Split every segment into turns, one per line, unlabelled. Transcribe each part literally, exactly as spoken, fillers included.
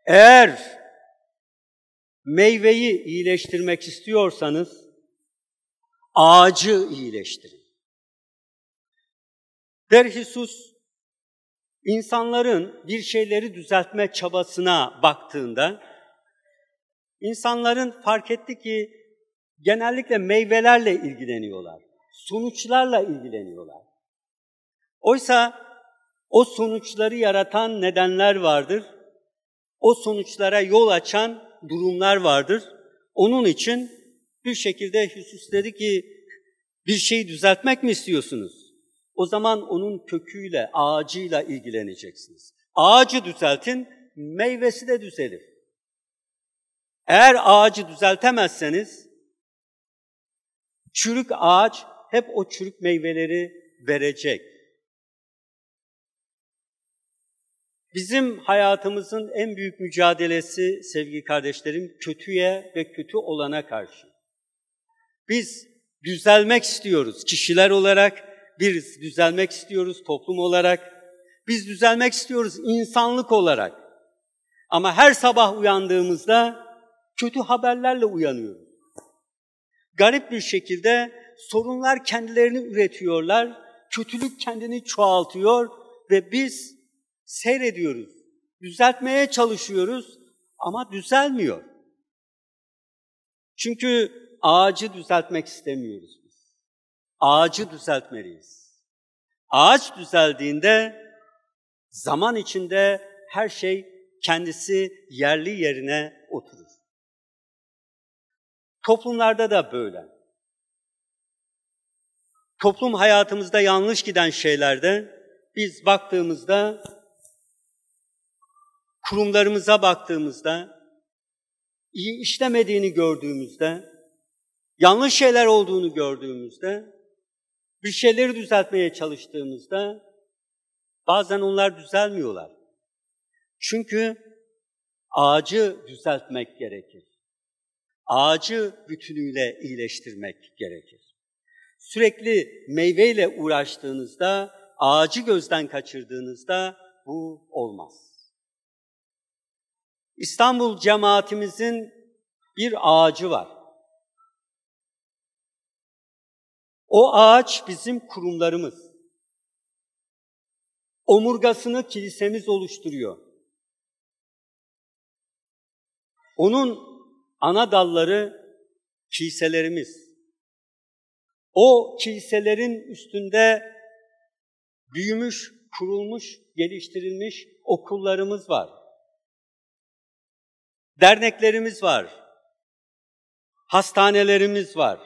Eğer meyveyi iyileştirmek istiyorsanız ağacı iyileştirin. Derhisus insanların bir şeyleri düzeltme çabasına baktığında insanların fark etti ki genellikle meyvelerle ilgileniyorlar, sonuçlarla ilgileniyorlar. Oysa o sonuçları yaratan nedenler vardır, o sonuçlara yol açan durumlar vardır. Onun için bir şekilde Hüsus dedi ki, bir şeyi düzeltmek mi istiyorsunuz? O zaman onun köküyle, ağacıyla ilgileneceksiniz. Ağacı düzeltin, meyvesi de düzelir. Eğer ağacı düzeltemezseniz, çürük ağaç hep o çürük meyveleri verecek. Bizim hayatımızın en büyük mücadelesi sevgili kardeşlerim, kötüye ve kötü olana karşı. Biz düzelmek istiyoruz kişiler olarak, biz düzelmek istiyoruz toplum olarak, biz düzelmek istiyoruz insanlık olarak. Ama her sabah uyandığımızda kötü haberlerle uyanıyoruz. Garip bir şekilde sorunlar kendilerini üretiyorlar, kötülük kendini çoğaltıyor ve biz seyrediyoruz, düzeltmeye çalışıyoruz ama düzelmiyor. Çünkü ağacı düzeltmek istemiyoruz biz. Ağacı düzeltmeliyiz. Ağaç düzeldiğinde zaman içinde her şey kendisi yerli yerine oturur. Toplumlarda da böyle. Toplum hayatımızda yanlış giden şeylerde biz baktığımızda, kurumlarımıza baktığımızda, iyi işlemediğini gördüğümüzde, yanlış şeyler olduğunu gördüğümüzde, bir şeyleri düzeltmeye çalıştığımızda bazen onlar düzelmiyorlar. Çünkü ağacı düzeltmek gerekir. Ağacı bütünüyle iyileştirmek gerekir. Sürekli meyveyle uğraştığınızda, ağacı gözden kaçırdığınızda bu olmaz. İstanbul cemaatimizin bir ağacı var. O ağaç bizim kurumlarımız. Omurgasını kilisemiz oluşturuyor. Onun ana dalları kiliselerimiz. O kiliselerin üstünde büyümüş, kurulmuş, geliştirilmiş okullarımız var. Derneklerimiz var. Hastanelerimiz var.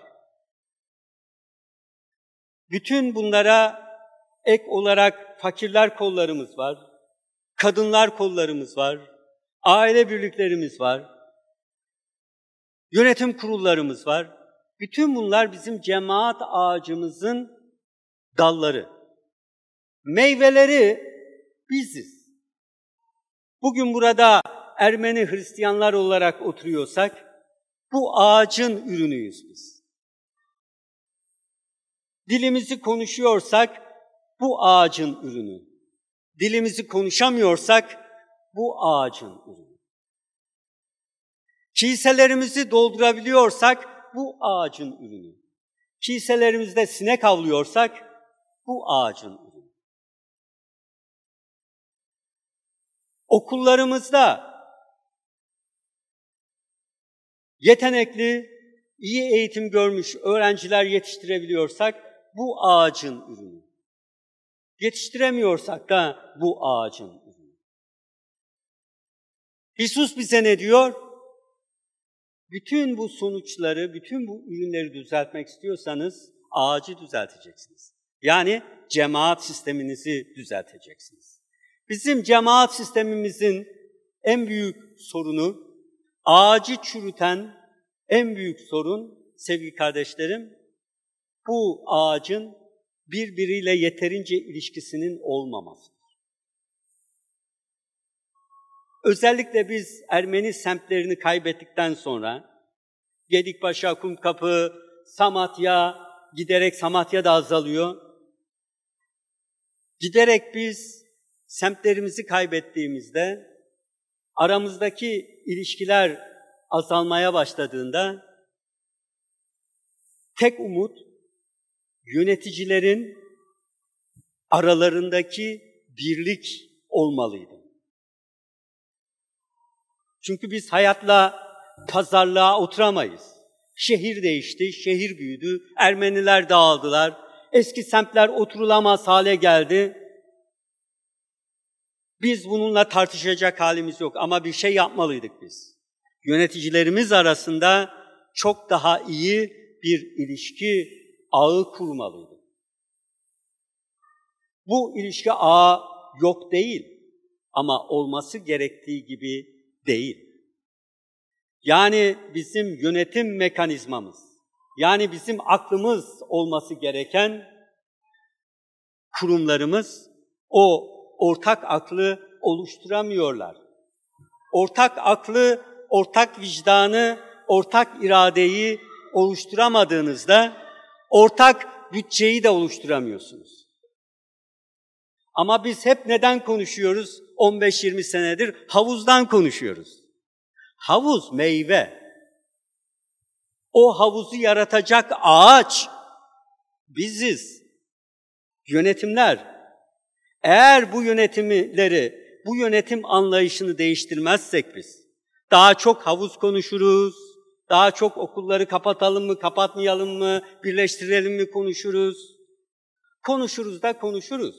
Bütün bunlara ek olarak fakirler kollarımız var. Kadınlar kollarımız var. Aile birliklerimiz var. Yönetim kurullarımız var. Bütün bunlar bizim cemaat ağacımızın dalları. Meyveleri biziz. Bugün burada Ermeni Hristiyanlar olarak oturuyorsak, bu ağacın ürünüyüz biz. Dilimizi konuşuyorsak, bu ağacın ürünü. Dilimizi konuşamıyorsak, bu ağacın ürünü. Kiliselerimizi doldurabiliyorsak, bu ağacın ürünü. Kiliselerimizde sinek avlıyorsak, bu ağacın ürünü. Okullarımızda yetenekli, iyi eğitim görmüş öğrenciler yetiştirebiliyorsak, bu ağacın ürünü. Yetiştiremiyorsak da bu ağacın ürünü. Hüsus bize ne diyor? Bütün bu sonuçları, bütün bu ürünleri düzeltmek istiyorsanız ağacı düzelteceksiniz. Yani cemaat sisteminizi düzelteceksiniz. Bizim cemaat sistemimizin en büyük sorunu, ağacı çürüten en büyük sorun sevgili kardeşlerim, bu ağacın birbiriyle yeterince ilişkisinin olmamasıdır. Özellikle biz Ermeni semtlerini kaybettikten sonra, Gedikpaşa, Kumkapı, Samatya, giderek Samatya da azalıyor. Giderek biz semtlerimizi kaybettiğimizde aramızdaki ilişkiler azalmaya başladığında tek umut yöneticilerin aralarındaki birlik olmalıydı. Çünkü biz hayatla pazarlığa oturamayız. Şehir değişti, şehir büyüdü, Ermeniler dağıldılar, eski semtler oturulamaz hale geldi. Biz bununla tartışacak halimiz yok ama bir şey yapmalıydık biz. Yöneticilerimiz arasında çok daha iyi bir ilişki ağı kurmalıydık. Bu ilişki ağı yok değil ama olması gerektiği gibi değil. Yani bizim yönetim mekanizmamız, yani bizim aklımız olması gereken kurumlarımız o ortak aklı oluşturamıyorlar. Ortak aklı, ortak vicdanı, ortak iradeyi oluşturamadığınızda ortak bütçeyi de oluşturamıyorsunuz. Ama biz hep neden konuşuyoruz? on beş yirmi senedir havuzdan konuşuyoruz. Havuz meyve. O havuzu yaratacak ağaç biziz. Yönetimler. Eğer bu yönetimleri, bu yönetim anlayışını değiştirmezsek biz, daha çok havuz konuşuruz, daha çok okulları kapatalım mı, kapatmayalım mı, birleştirelim mi konuşuruz. Konuşuruz da konuşuruz.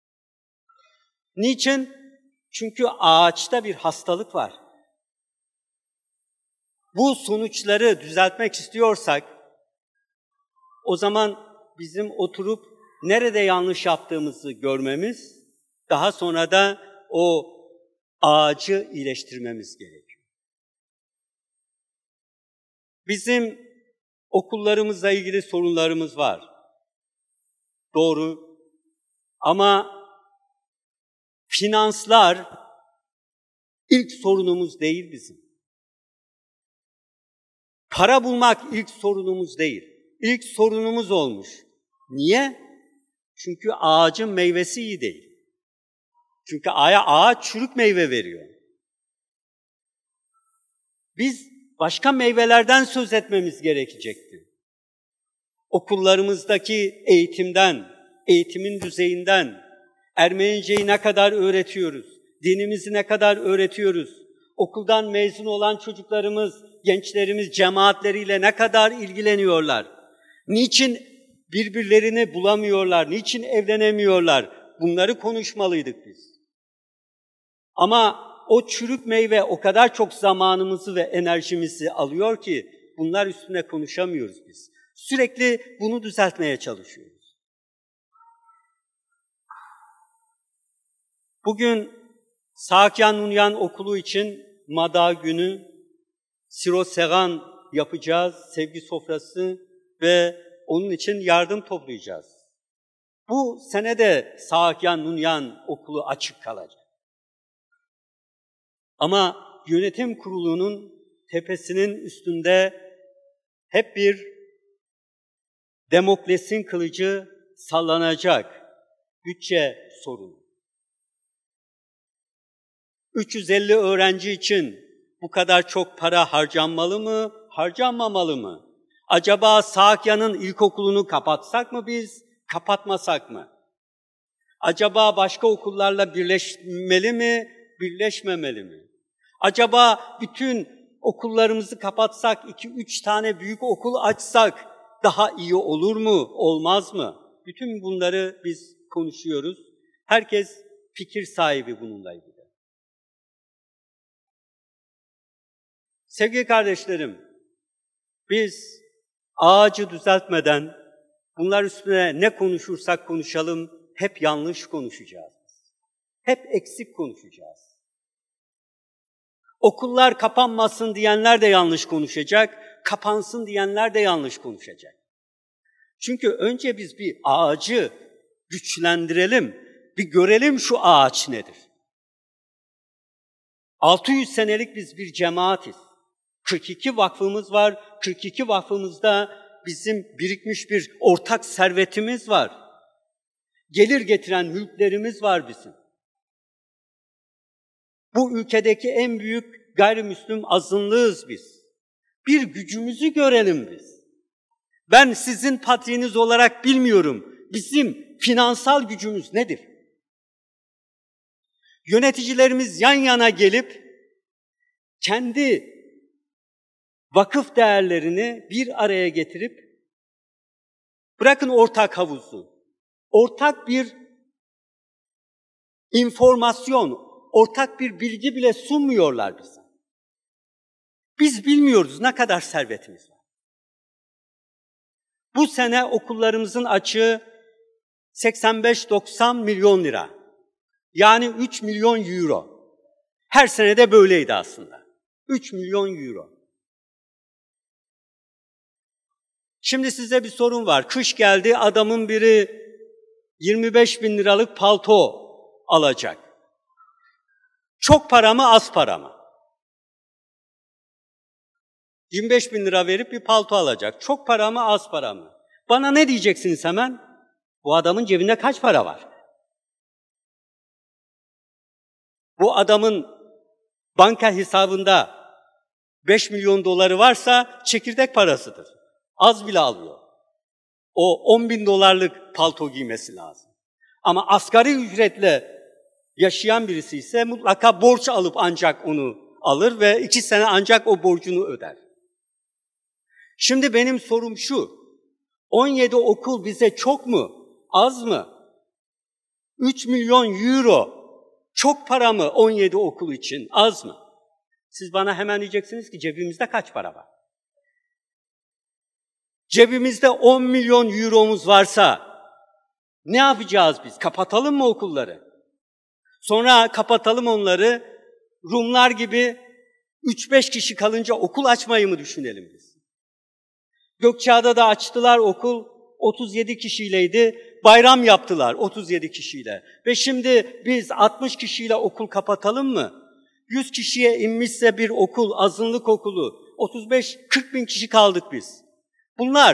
Niçin? Çünkü ağaçta bir hastalık var. Bu sonuçları düzeltmek istiyorsak, o zaman bizim oturup nerede yanlış yaptığımızı görmemiz, daha sonra da o ağacı iyileştirmemiz gerekiyor. Bizim okullarımızla ilgili sorunlarımız var. Doğru. Ama finanslar ilk sorunumuz değil bizim. Para bulmak ilk sorunumuz değil. İlk sorunumuz olmuş. Niye? Çünkü ağacın meyvesi iyi değil. Çünkü ağaç çürük meyve veriyor. Biz başka meyvelerden söz etmemiz gerekecekti. Okullarımızdaki eğitimden, eğitimin düzeyinden, Ermeniceyi ne kadar öğretiyoruz, dinimizi ne kadar öğretiyoruz, okuldan mezun olan çocuklarımız, gençlerimiz cemaatleriyle ne kadar ilgileniyorlar, niçin birbirlerini bulamıyorlar, niçin evlenemiyorlar, bunları konuşmalıydık biz. Ama o çürük meyve o kadar çok zamanımızı ve enerjimizi alıyor ki bunlar üstüne konuşamıyoruz biz. Sürekli bunu düzeltmeye çalışıyoruz. Bugün Sakyan Nunyan Okulu için Mada günü, Sirosegan yapacağız, sevgi sofrası ve onun için yardım toplayacağız. Bu sene de Sakyan Nunyan Okulu açık kalacak. Ama yönetim kurulunun tepesinin üstünde hep bir Demokles'in kılıcı sallanacak bütçe sorunu. üç yüz elli öğrenci için bu kadar çok para harcanmalı mı, harcanmamalı mı? Acaba Sakya'nın ilkokulunu kapatsak mı biz, kapatmasak mı? Acaba başka okullarla birleşmeli mi, birleşmemeli mi? Acaba bütün okullarımızı kapatsak, iki üç tane büyük okul açsak daha iyi olur mu, olmaz mı? Bütün bunları biz konuşuyoruz. Herkes fikir sahibi bununla ilgili. Sevgili kardeşlerim, biz ağacı düzeltmeden bunlar üstüne ne konuşursak konuşalım hep yanlış konuşacağız. Hep eksik konuşacağız. Okullar kapanmasın diyenler de yanlış konuşacak, kapansın diyenler de yanlış konuşacak. Çünkü önce biz bir ağacı güçlendirelim, bir görelim şu ağaç nedir. altı yüz senelik biz bir cemaatiz. kırk iki vakfımız var, kırk iki vakfımızda bizim birikmiş bir ortak servetimiz var. Gelir getiren mülklerimiz var bizim. Bu ülkedeki en büyük gayrimüslim azınlığız biz. Bir gücümüzü görelim biz. Ben sizin patriğiniz olarak bilmiyorum. Bizim finansal gücümüz nedir? Yöneticilerimiz yan yana gelip kendi vakıf değerlerini bir araya getirip bırakın ortak havuzu, ortak bir informasyon, ortak bir bilgi bile sunmuyorlar bize. Biz bilmiyoruz ne kadar servetimiz var. Bu sene okullarımızın açığı seksen beş doksan milyon lira. Yani üç milyon euro. Her sene de böyleydi aslında. üç milyon euro. Şimdi size bir sorun var. Kış geldi, adamın biri yirmi beş bin liralık palto alacak. Çok para mı, az para mı? yirmi beş bin lira verip bir palto alacak. Çok para mı, az para mı? Bana ne diyeceksiniz hemen? Bu adamın cebinde kaç para var? Bu adamın banka hesabında beş milyon doları varsa çekirdek parasıdır. Az bile alıyor. O on bin dolarlık palto giymesi lazım. Ama asgari ücretle yaşayan birisi ise mutlaka borç alıp ancak onu alır ve iki sene ancak o borcunu öder. Şimdi benim sorum şu, on yedi okul bize çok mu, az mı? üç milyon euro çok para mı on yedi okul için, az mı? Siz bana hemen diyeceksiniz ki cebimizde kaç para var? Cebimizde on milyon euromuz varsa ne yapacağız biz? Kapatalım mı okulları? Sonra kapatalım onları, Rumlar gibi üç beş kişi kalınca okul açmayı mı düşünelim biz? Gökçeada'da açtılar okul, otuz yedi kişiyleydi, bayram yaptılar otuz yedi kişiyle. Ve şimdi biz altmış kişiyle okul kapatalım mı? yüz kişiye inmişse bir okul, azınlık okulu, otuz beş kırk bin kişi kaldık biz. Bunlar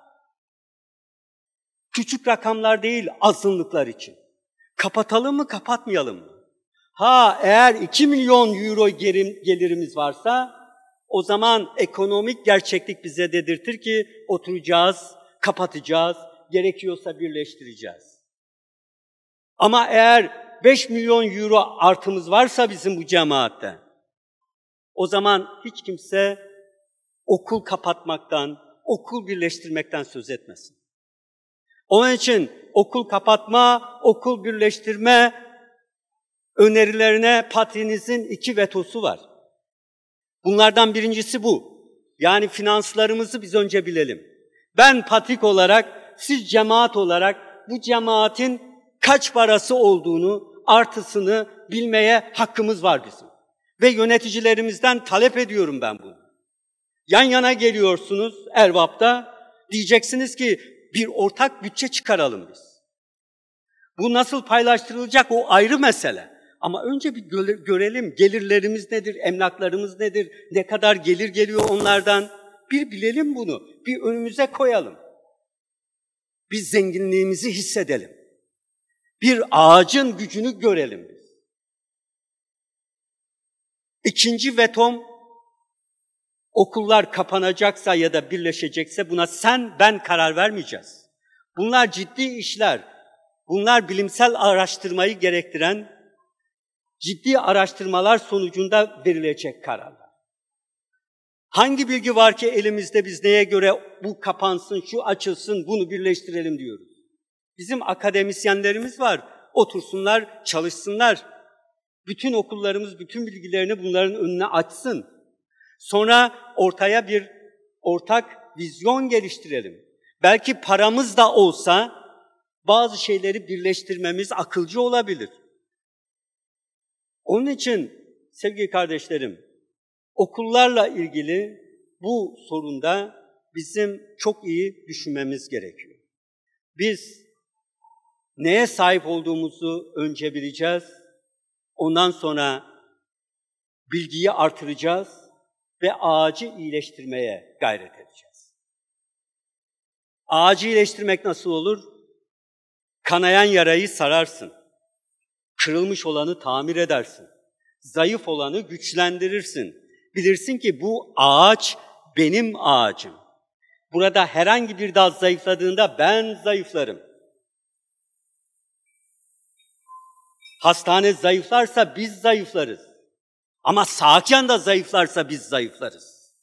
küçük rakamlar değil azınlıklar için. Kapatalım mı, kapatmayalım mı? Ha, eğer iki milyon euro gelirimiz varsa o zaman ekonomik gerçeklik bize dedirtir ki oturacağız, kapatacağız, gerekiyorsa birleştireceğiz. Ama eğer beş milyon euro artımız varsa bizim bu cemaatte, o zaman hiç kimse okul kapatmaktan, okul birleştirmekten söz etmesin. Onun için okul kapatma, okul birleştirme önerilerine patrinizin iki vetosu var. Bunlardan birincisi bu. Yani finanslarımızı biz önce bilelim. Ben patrik olarak, siz cemaat olarak bu cemaatin kaç parası olduğunu, artısını bilmeye hakkımız var bizim. Ve yöneticilerimizden talep ediyorum ben bunu. Yan yana geliyorsunuz Erbap'ta, diyeceksiniz ki bir ortak bütçe çıkaralım biz. Bu nasıl paylaştırılacak o ayrı mesele. Ama önce bir görelim gelirlerimiz nedir, emlaklarımız nedir, ne kadar gelir geliyor onlardan. Bir bilelim bunu, bir önümüze koyalım. Biz zenginliğimizi hissedelim. Bir ağacın gücünü görelim biz. İkinci vetom, okullar kapanacaksa ya da birleşecekse buna sen ben karar vermeyeceğiz. Bunlar ciddi işler. Bunlar bilimsel araştırmayı gerektiren ciddi araştırmalar sonucunda verilecek kararlar. Hangi bilgi var ki elimizde biz neye göre bu kapansın, şu açılsın, bunu birleştirelim diyoruz. Bizim akademisyenlerimiz var. Otursunlar, çalışsınlar. Bütün okullarımız bütün bilgilerini bunların önüne açsın. Sonra ortaya bir ortak vizyon geliştirelim. Belki paramız da olsa bazı şeyleri birleştirmemiz akılcı olabilir. Onun için sevgili kardeşlerim, okullarla ilgili bu sorunda bizim çok iyi düşünmemiz gerekiyor. Biz neye sahip olduğumuzu önce bileceğiz, ondan sonra bilgiyi artıracağız ve ağacı iyileştirmeye gayret edeceğiz. Ağacı iyileştirmek nasıl olur? Kanayan yarayı sararsın, kırılmış olanı tamir edersin, Zayıf olanı güçlendirirsin. Bilirsin ki bu ağaç benim ağacım. Burada herhangi bir dal zayıfladığında ben zayıflarım. Hastane zayıflarsa biz zayıflarız. Ama Sağkyan da zayıflarsa biz zayıflarız.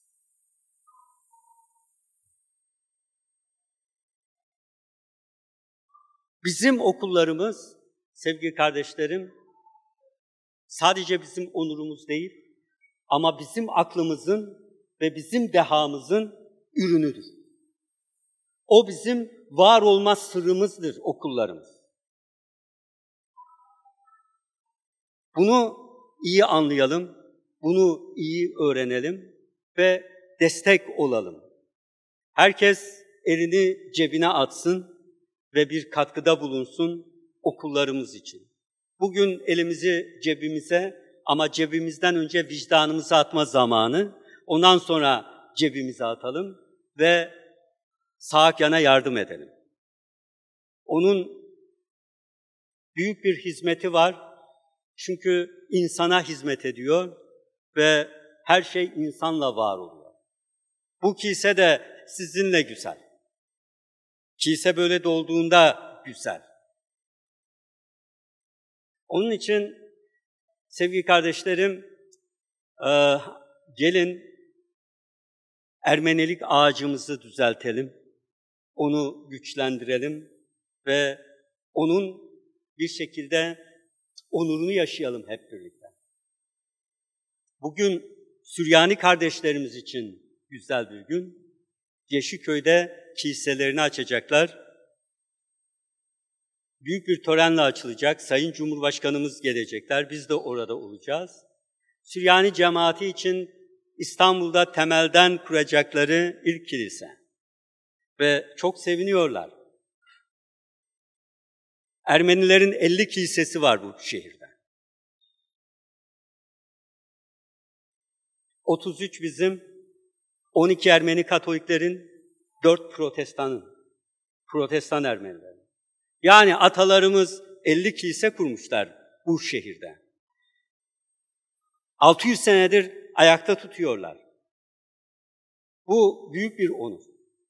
Bizim okullarımız, sevgili kardeşlerim, sadece bizim onurumuz değil, ama bizim aklımızın ve bizim dehamızın ürünüdür. O bizim var olma sırrımızdır okullarımız. Bunu iyi anlayalım, bunu iyi öğrenelim ve destek olalım. Herkes elini cebine atsın ve bir katkıda bulunsun okullarımız için. Bugün elimizi cebimize ama cebimizden önce vicdanımıza atma zamanı. Ondan sonra cebimize atalım ve Sağkyan'a yardım edelim. Onun büyük bir hizmeti var. Çünkü insana hizmet ediyor ve her şey insanla var oluyor. Bu kilise de sizinle güzel. Kilise böyle dolduğunda güzel. Onun için sevgili kardeşlerim, e, gelin Ermenilik ağacımızı düzeltelim, onu güçlendirelim ve onun bir şekilde onurunu yaşayalım hep birlikte. Bugün Süryani kardeşlerimiz için güzel bir gün. Yeşilköy'de kiliselerini açacaklar. Büyük bir törenle açılacak. Sayın Cumhurbaşkanımız gelecekler. Biz de orada olacağız. Süryani cemaati için İstanbul'da temelden kuracakları ilk kilise. Ve çok seviniyorlar. Ermenilerin elli kilisesi var bu şehirde. otuz üç bizim, on iki Ermeni Katoliklerin, dört Protestanın, Protestan Ermenilerin. Yani atalarımız elli kilise kurmuşlar bu şehirde. altı yüz senedir ayakta tutuyorlar. Bu büyük bir onur.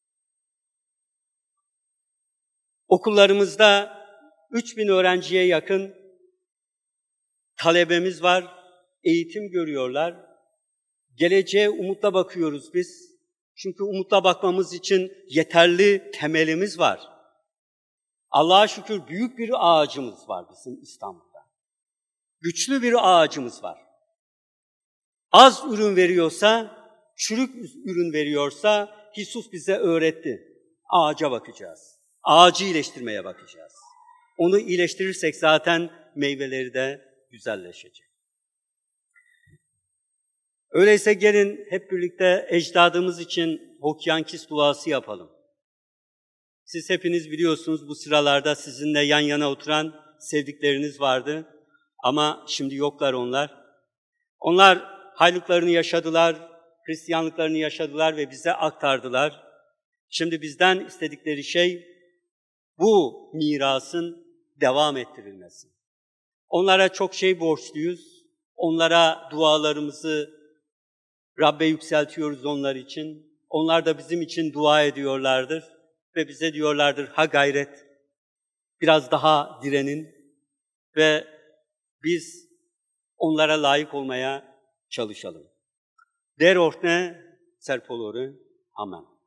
Okullarımızda üç bin öğrenciye yakın talebemiz var, eğitim görüyorlar. Geleceğe umutla bakıyoruz biz. Çünkü umutla bakmamız için yeterli temelimiz var. Allah'a şükür büyük bir ağacımız var bizim İstanbul'da. Güçlü bir ağacımız var. Az ürün veriyorsa, çürük ürün veriyorsa, İsus bize öğretti. Ağaca bakacağız. Ağacı iyileştirmeye bakacağız. Onu iyileştirirsek zaten meyveleri de güzelleşecek. Öyleyse gelin hep birlikte ecdadımız için Hokyankis duası yapalım. Siz hepiniz biliyorsunuz bu sıralarda sizinle yan yana oturan sevdikleriniz vardı. Ama şimdi yoklar onlar. Onlar haylıklarını yaşadılar, Hristiyanlıklarını yaşadılar ve bize aktardılar. Şimdi bizden istedikleri şey bu mirasın devam ettirilmesi. Onlara çok şey borçluyuz. Onlara dualarımızı Rabbe yükseltiyoruz onlar için. Onlar da bizim için dua ediyorlardır. Ve bize diyorlardır, ha gayret, biraz daha direnin ve biz onlara layık olmaya çalışalım. Der ortne serpoloru. Amen.